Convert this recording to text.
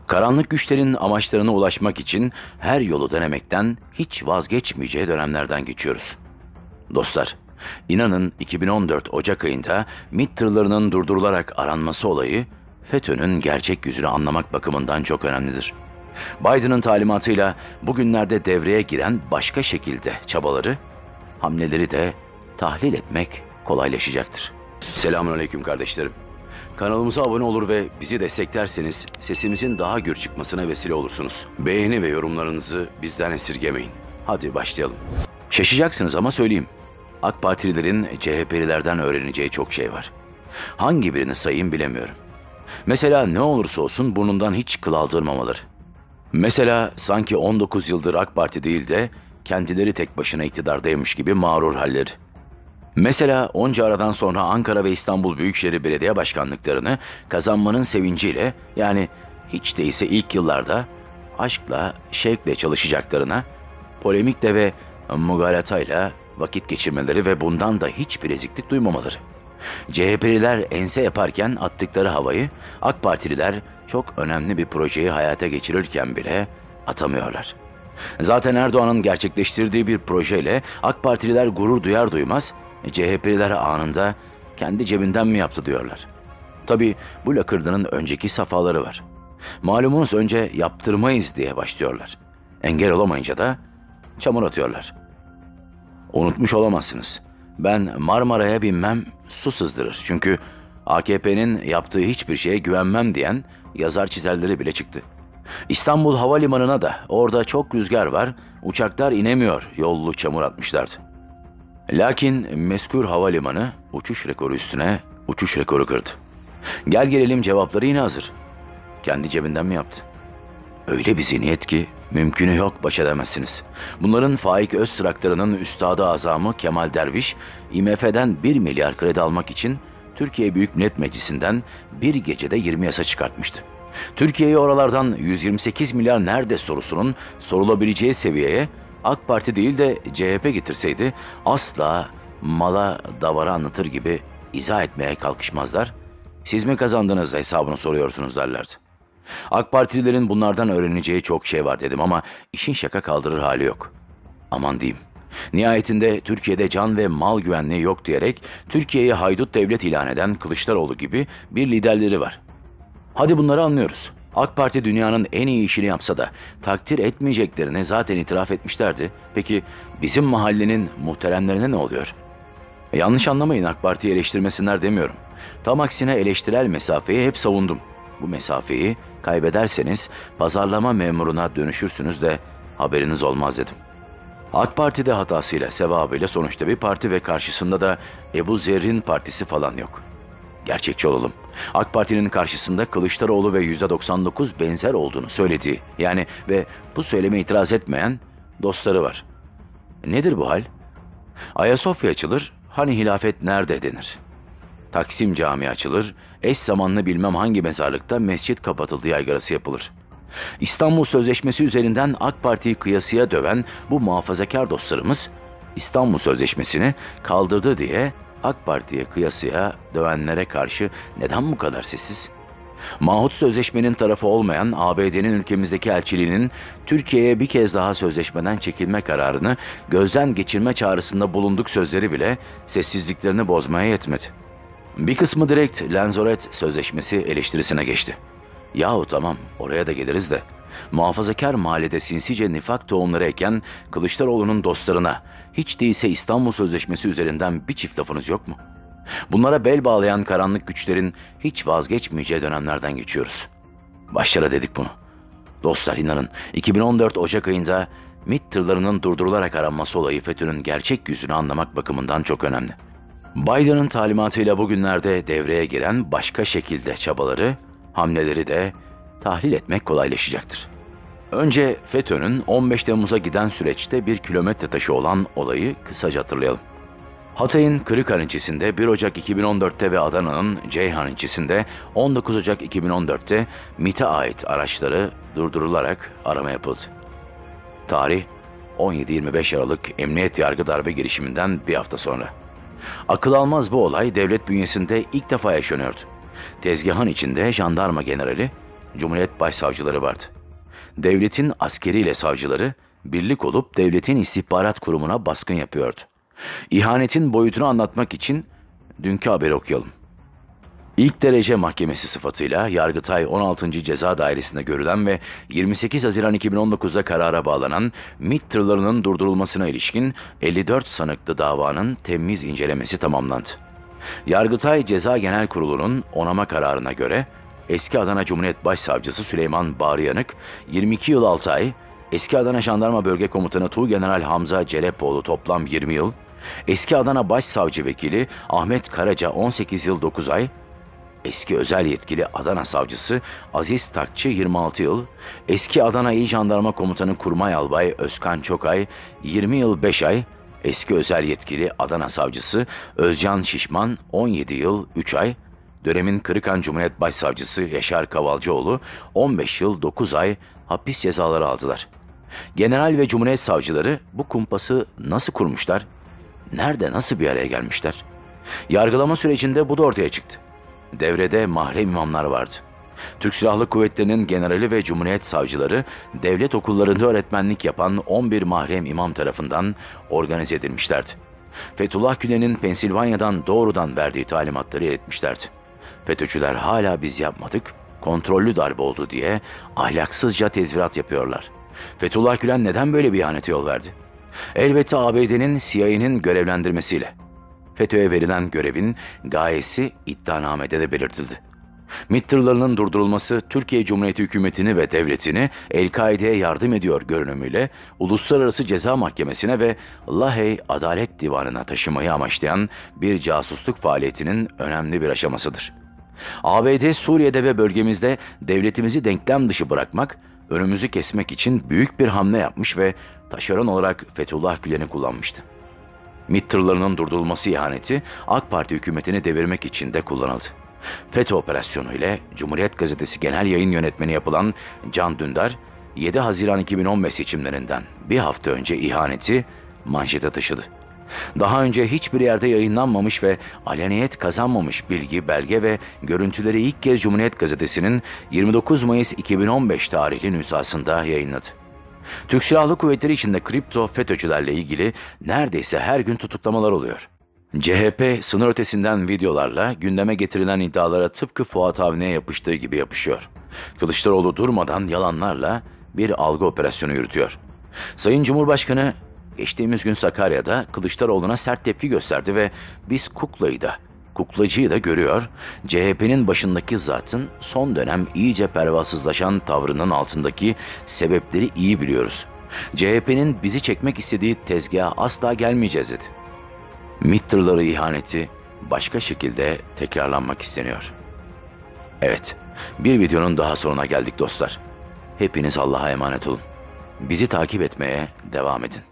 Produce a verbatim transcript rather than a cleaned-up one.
Karanlık güçlerin amaçlarına ulaşmak için her yolu denemekten hiç vazgeçmeyeceği dönemlerden geçiyoruz. Dostlar, inanın iki bin on dört Ocak ayında MİT tırlarının durdurularak aranması olayı, FETÖ'nün gerçek yüzünü anlamak bakımından çok önemlidir. Biden'ın talimatıyla bugünlerde devreye giren başka şekilde çabaları, hamleleri de tahlil etmek kolaylaşacaktır. Selamünaleyküm kardeşlerim. Kanalımıza abone olur ve bizi desteklerseniz sesimizin daha gür çıkmasına vesile olursunuz. Beğeni ve yorumlarınızı bizden esirgemeyin. Hadi başlayalım. Şaşacaksınız ama söyleyeyim. AK Partililerin C H P'lilerden öğreneceği çok şey var. Hangi birini sayayım bilemiyorum. Mesela ne olursa olsun burnundan hiç kıl aldırmamaları. Mesela sanki on dokuz yıldır AK Parti değil de kendileri tek başına iktidardaymış gibi mağrur halleri. Mesela onca aradan sonra Ankara ve İstanbul Büyükşehir Belediye Başkanlıklarını kazanmanın sevinciyle, yani hiç değilse ilk yıllarda aşkla, şevkle çalışacaklarına, polemikle ve mugalatayla vakit geçirmeleri ve bundan da hiçbir eziklik duymamaları. C H P'liler ense yaparken attıkları havayı AK Partililer çok önemli bir projeyi hayata geçirirken bile atamıyorlar. Zaten Erdoğan'ın gerçekleştirdiği bir projeyle AK Partililer gurur duyar duymaz C H P'liler anında kendi cebinden mi yaptı diyorlar. Tabii bu lakırdının önceki safhaları var. Malumunuz önce yaptırmayız diye başlıyorlar. Engel olamayınca da çamur atıyorlar. Unutmuş olamazsınız. Ben Marmara'ya binmem su sızdırır. Çünkü A K P'nin yaptığı hiçbir şeye güvenmem diyen yazar çizerleri bile çıktı. İstanbul Havalimanı'na da orada çok rüzgar var, uçaklar inemiyor yollu çamur atmışlardı. Lakin mezkur havalimanı uçuş rekoru üstüne uçuş rekoru kırdı. Gel gelelim cevapları yine hazır. Kendi cebinden mi yaptı? Öyle bir zihniyet ki mümkünü yok baş edemezsiniz. Bunların Faik Öztrakları'nın üstadı azamı Kemal Derviş, I M F'den bir milyar kredi almak için Türkiye Büyük Millet Meclisi'nden bir gecede yirmi yasa çıkartmıştı. Türkiye'yi oralardan yüz yirmi sekiz milyar nerede sorusunun sorulabileceği seviyeye AK Parti değil de C H P getirseydi asla mala davara anlatır gibi izah etmeye kalkışmazlar. Siz mi kazandınız hesabını soruyorsunuz derlerdi. AK Partililerin bunlardan öğreneceği çok şey var dedim ama işin şaka kaldırır hali yok. Aman diyeyim. Nihayetinde Türkiye'de can ve mal güvenliği yok diyerek Türkiye'yi haydut devlet ilan eden Kılıçdaroğlu gibi bir liderleri var. Hadi bunları anlıyoruz. AK Parti dünyanın en iyi işini yapsa da takdir etmeyeceklerini zaten itiraf etmişlerdi. Peki bizim mahallenin muhteremlerine ne oluyor? E, yanlış anlamayın, AK Parti'yi eleştirmesinler demiyorum. Tam aksine eleştirel mesafeyi hep savundum. Bu mesafeyi kaybederseniz pazarlama memuruna dönüşürsünüz de haberiniz olmaz dedim. AK Parti de hatasıyla, sevabıyla sonuçta bir parti ve karşısında da Ebu Zerrin partisi falan yok. Gerçekçi olalım. AK Parti'nin karşısında Kılıçdaroğlu ve yüzde doksan dokuz benzer olduğunu söylediği, yani ve bu söyleme itiraz etmeyen dostları var. Nedir bu hal? Ayasofya açılır, hani hilafet nerede denir. Taksim Camii açılır, eş zamanlı bilmem hangi mezarlıkta mescit kapatıldı yaygarası yapılır. İstanbul Sözleşmesi üzerinden AK Parti'yi kıyasıya döven bu muhafazakar dostlarımız, İstanbul Sözleşmesi'ni kaldırdı diye AK Parti'ye kıyasıya dövenlere karşı neden bu kadar sessiz? Mahut Sözleşmenin tarafı olmayan A B D'nin ülkemizdeki elçiliğinin Türkiye'ye bir kez daha sözleşmeden çekilme kararını gözden geçirme çağrısında bulunduk sözleri bile sessizliklerini bozmaya yetmedi. Bir kısmı direkt Lanzarote Sözleşmesi eleştirisine geçti. Yahu tamam, oraya da geliriz de muhafazakar mahallede sinsice nifak tohumları eken Kılıçdaroğlu'nun dostlarına hiç değilse İstanbul Sözleşmesi üzerinden bir çift lafınız yok mu? Bunlara bel bağlayan karanlık güçlerin hiç vazgeçmeyeceği dönemlerden geçiyoruz. Başlara dedik bunu. Dostlar inanın iki bin on dört Ocak ayında MİT tırlarının durdurularak aranması olayı FETÖ'nün gerçek yüzünü anlamak bakımından çok önemli. Biden'ın talimatıyla bugünlerde devreye giren başka şekilde çabaları, hamleleri de tahlil etmek kolaylaşacaktır. Önce FETÖ'nün on beş Temmuz'a giden süreçte bir kilometre taşı olan olayı kısaca hatırlayalım. Hatay'ın Kırıkhan ilçesinde bir Ocak iki bin on dörtte ve Adana'nın Ceyhan ilçesinde on dokuz Ocak iki bin on dörtte MİT'e ait araçları durdurularak arama yapıldı. Tarih on yedi yirmi beş Aralık Emniyet Yargı darbe girişiminden bir hafta sonra. Akıl almaz bu olay devlet bünyesinde ilk defa yaşanıyordu. Tezgahın içinde jandarma generali Cumhuriyet Başsavcıları vardı. Devletin askeriyle savcıları birlik olup devletin istihbarat kurumuna baskın yapıyordu. İhanetin boyutunu anlatmak için dünkü haberi okuyalım. İlk derece mahkemesi sıfatıyla Yargıtay on altıncı Ceza Dairesi'nde görülen ve yirmi sekiz Haziran iki bin on dokuz'da karara bağlanan MİT tırlarının durdurulmasına ilişkin elli dört sanıklı davanın temyiz incelemesi tamamlandı. Yargıtay Ceza Genel Kurulu'nun onama kararına göre eski Adana Cumhuriyet Başsavcısı Süleyman Bağrıyanık yirmi iki yıl altı ay, eski Adana Jandarma Bölge Komutanı Tuğgeneral Hamza Celepoğlu toplam yirmi yıl, eski Adana Başsavcı Vekili Ahmet Karaca on sekiz yıl dokuz ay, eski özel yetkili Adana Savcısı Aziz Takçı yirmi altı yıl, eski Adana İl Jandarma Komutanı Kurmay Albay Özkan Çokay yirmi yıl beş ay, eski özel yetkili Adana Savcısı Özcan Şişman on yedi yıl üç ay, dönemin Kırıkhan Cumhuriyet Başsavcısı Yaşar Kavalcıoğlu on beş yıl dokuz ay hapis cezaları aldılar. General ve Cumhuriyet savcıları bu kumpası nasıl kurmuşlar? Nerede, nasıl bir araya gelmişler? Yargılama sürecinde bu da ortaya çıktı. Devrede mahrem imamlar vardı. Türk Silahlı Kuvvetleri'nin generali ve Cumhuriyet savcıları devlet okullarında öğretmenlik yapan on bir mahrem imam tarafından organize edilmişlerdi. Fethullah Gülen'in Pensilvanya'dan doğrudan verdiği talimatları iletmişlerdi. FETÖ'cüler hala biz yapmadık, kontrollü darbe oldu diye ahlaksızca tezvirat yapıyorlar. Fethullah Gülen neden böyle bir ihanete yol verdi? Elbette A B D'nin C I A'nin görevlendirmesiyle. FETÖ'ye verilen görevin gayesi iddianamede de belirtildi. MİT tırlarının durdurulması Türkiye Cumhuriyeti hükümetini ve devletini El-Kaide'ye yardım ediyor görünümüyle Uluslararası Ceza Mahkemesi'ne ve Lahey Adalet Divanı'na taşımayı amaçlayan bir casusluk faaliyetinin önemli bir aşamasıdır. A B D Suriye'de ve bölgemizde devletimizi denklem dışı bırakmak, önümüzü kesmek için büyük bir hamle yapmış ve taşeron olarak Fethullah Gülen'i kullanmıştı. MİT tırlarının durdurulması ihaneti AK Parti hükümetini devirmek için de kullanıldı. FETÖ operasyonu ile Cumhuriyet Gazetesi Genel Yayın Yönetmeni yapılan Can Dündar, yedi Haziran iki bin on beş seçimlerinden bir hafta önce ihaneti manşete taşıdı. Daha önce hiçbir yerde yayınlanmamış ve aleniyet kazanmamış bilgi, belge ve görüntüleri ilk kez Cumhuriyet Gazetesi'nin yirmi dokuz Mayıs iki bin on beş tarihli nüshasında yayınladı. Türk Silahlı Kuvvetleri içinde kripto FETÖ'cülerle ilgili neredeyse her gün tutuklamalar oluyor. C H P sınır ötesinden videolarla gündeme getirilen iddialara tıpkı Fuat Avni'ye yapıştığı gibi yapışıyor. Kılıçdaroğlu durmadan yalanlarla bir algı operasyonu yürütüyor. Sayın Cumhurbaşkanı geçtiğimiz gün Sakarya'da Kılıçdaroğlu'na sert tepki gösterdi ve biz kuklayı da, kuklacıyı da görüyor, C H P'nin başındaki zatın son dönem iyice pervasızlaşan tavrının altındaki sebepleri iyi biliyoruz. C H P'nin bizi çekmek istediği tezgaha asla gelmeyeceğiz dedi. MİT tırları ihaneti başka şekilde tekrarlanmak isteniyor. Evet, bir videonun daha sonuna geldik dostlar. Hepiniz Allah'a emanet olun. Bizi takip etmeye devam edin.